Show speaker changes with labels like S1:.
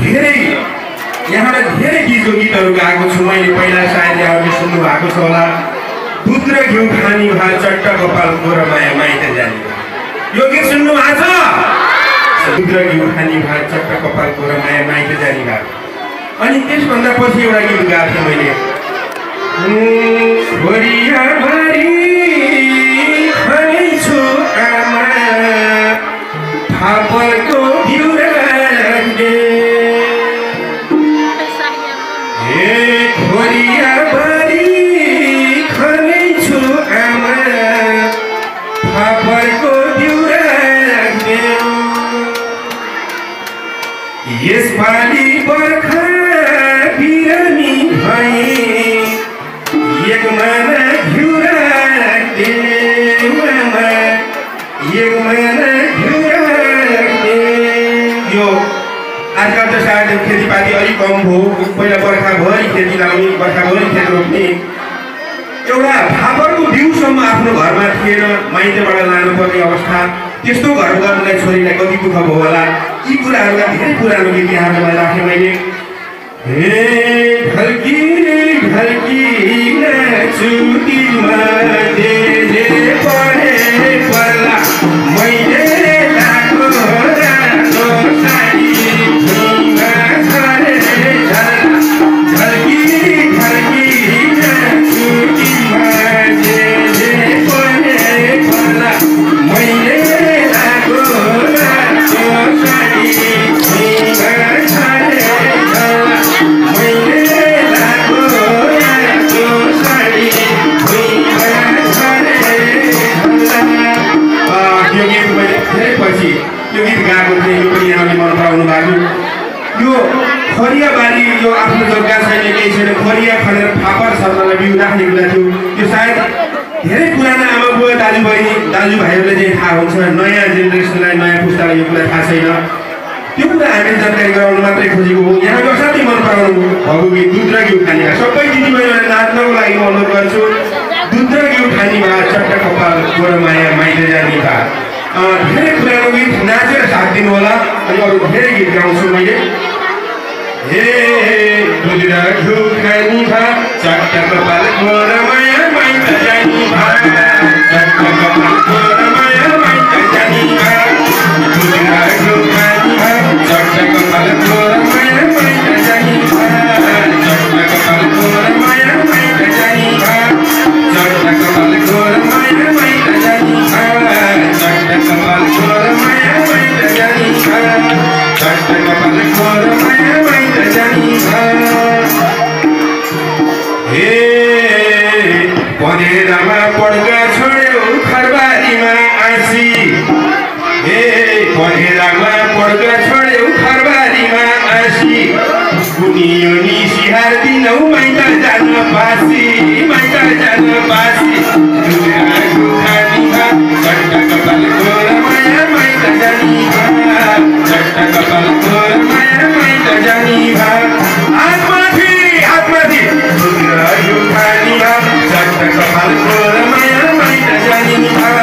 S1: धेरै यहाँबाट धेरै गीतको गीतहरू गाएको छु मैले पहिला सायद यहाँहरूले सुन्नु भएको छ होला। दुध र घिउ खानी भा चट्ट कपालको र माया माइत जाने यो गीत सुन्नु भएको छ। दुध र घिउ खानी भा चट्ट कपालको र माया माइत जाने भा। अनि त्यसभन्दा पछि एउटा गीत गाएको थिएँ मैले छोरीयाभरि खनेछु आमा फापरको घिउ राख्ने छोरीयाभरि खनेछु आमा फापरको घिउ राख्ने यसपालि बर्खा बिरामी भए एक माना घिउ राख्ने मामा एक माना घिउ राख्ने। यो आजकल त सायद खेतीपाती अलिक कम भयो। पहिला बर्खाभरि खेती लाउने बर्खाभरि खेत रोप्ने एउटा फापरको बिउसम्म आफ्नो घरमा थिएन माइतबाट लानुपर्ने अवस्था। त्यस्तो घर गर्नलाई छोरीलाई कति दुःख भयो होला। यी कुराहरूलाई धेरै पुरानो गीत यहाँहरूलाई राखेँ मैले। हे ढल्की ढल्की नाचुतीमा जे जे पढे पर्ला मैले लाको रातो साडी झुमा छरे झल्ला ढल्की ढल्की नाचुतीमा जे जे पढे पर्ला मैले लाको रातो साडी झुमा छरे झल्ला मैले लाको रातो साडी झुमा छरे झल्ला। यो गीत मैले धेरै पछि यो गीत गाएको थिएँ। यो पनि यहाँले मन पराउनु भएको। यो खरियाबारी यो आफ्नो जग्गा छैन केही छैन खरिया खनेर फापर सर्नलाई बिउ राख्ने कुरा थियो। यो सायद धेरै पुराना आमा बुवा दाजुभाइहरूले चाहिँ थाहा हुन्छ। नयाँ जेनेरेसनलाई नयाँ पुस्तालाई यो कुरा थाहा छैन। त्यो कुरा हामीले जानकारी गराउनु मात्रै खोजेको हो। यहाँको असाध्यै मन पराउनु भएको गीत दुध र घिउ खानी भा। सबै दिदीबहिनीलाई नाच्नको लागि म अनुरोध गर्छु। दुध र घिउ खानी भा चट्ट कपाल गोर माया माइत जाने भा। धेरै पुरानो गीत नाचेर साथ दिनु होला। अनि अरू धेरै गीत गाउँछु मैले। हे दुध र घिउ खानी भा चट्ट कपाल गोर माया माइत जाने भा चट्ट कपाल गोर माया माइत जाने भा दुध र घिउ खानी भा चट्ट कपाल गोर माया माइत जाने भा चट्ट कपाल गोर माया माइत जाने भा चट्ट कपाल गोर माया माइत जाने भा चट्ट कपाल गोर माया माइत जाने भा चट्ट कपाल गोर माया माइत जाने भा। हे पढेरमा पड्का छोड्यो खरबारीमा आसी हे पढेरमा पड्का छोड्यो खरबारीमा आसी कुनियो नि सिहार दिनौ माइत जान पासी माइत जान पासी दुध र घिउ खानी भा चट्ट कपाल गोर माया माइत जानी भा चट्ट कपाल गोर माया माइत जानी भा। हातमाथि दुध र घिउ खानी भा चट्ट कपाल गोर माया माइत जानी भा